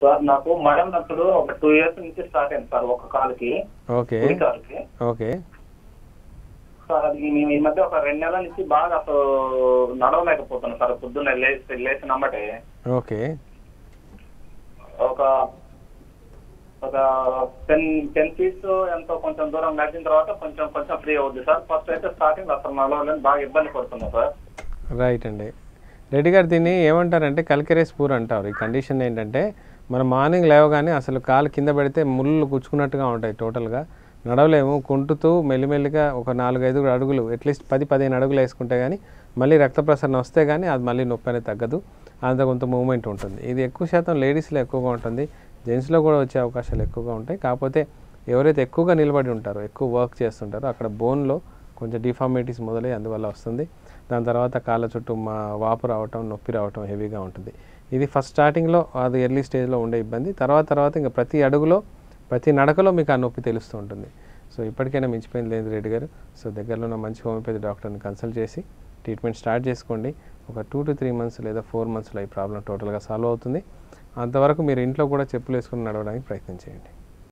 Sir నాకు మడం నొప్పులు ఒక 2 years నుంచి స్టార్ట్ అయింది సార్ ఒక కాలుకి. ఓకే కాలుకి ఓకే సార్ అది మేము ఈ మధ్య ఒక 2 నెలల నుంచి బాగా అసలు నడవలేకపోతున్నాం సార్. పొద్దున్న లేచి నమ్మటే ఓకే ఒక 10 feet ఎంతో కొంచెం దూరం నడిచిన తర్వాత కొంచెం ఫ్రీ అవుద్ది సార్. ఫస్ట్ అయితే స్టార్టింగ్ అసలు నడవలేని బాగా ఇబ్బంది పడుతున్నాం సార్. రైట్ అండి. రెడ్డి గారు దీన్ని ఏమంటారంటే 𝗪𝗪𝗃 అంటారు. ఈ కండిషన్ ఏంటంటే మనం మార్నింగ్ లేవగానే అసలు కాలు కింద పెడితే ముళ్ళు గుచ్చుకున్నట్టుగా ఉంటాయి. టోటల్గా నడవలేము. కుంటుతూ మెల్లిమెల్లిగా ఒక 4-5 అడుగులు అట్లీస్ట్ 10-15 అడుగులు వేసుకుంటే కానీ మళ్ళీ రక్త ప్రసరణ వస్తే కానీ అది మళ్ళీ నొప్పి అనేది తగ్గదు. అంత కొంత మూమెంట్ ఉంటుంది. ఇది ఎక్కువ శాతం లేడీస్లో ఎక్కువగా ఉంటుంది. జెంట్స్లో కూడా వచ్చే అవకాశాలు ఎక్కువగా ఉంటాయి. కాకపోతే ఎవరైతే ఎక్కువగా నిలబడి ఉంటారో ఎక్కువ వర్క్ చేస్తుంటారో అక్కడ బోన్లో కొంచెం డిఫార్మిటీస్ మొదలై అందువల్ల వస్తుంది. దాని తర్వాత కాళ్ళ చుట్టూ వాపు రావటం, నొప్పి రావటం హెవీగా ఉంటుంది. ఇది ఫస్ట్ స్టార్టింగ్లో అది ఎర్లీ స్టేజ్లో ఉండే ఇబ్బంది. తర్వాత ఇంకా ప్రతి అడుగులో ప్రతి నడకలో మీకు ఆ నొప్పి తెలుస్తూ ఉంటుంది. సో ఇప్పటికైనా మించిపోయింది లేదు రెడ్డి గారు. సో దగ్గరలో ఉన్న మంచి హోమియోపతి డాక్టర్ని కన్సల్ట్ చేసి ట్రీట్మెంట్ స్టార్ట్ చేసుకోండి. ఒక 2 to 3 months లేదా 4 monthsలో ఈ ప్రాబ్లం టోటల్గా సాల్వ్ అవుతుంది. అంతవరకు మీరు ఇంట్లో కూడా చెప్పులు వేసుకుని నడవడానికి ప్రయత్నం చేయండి.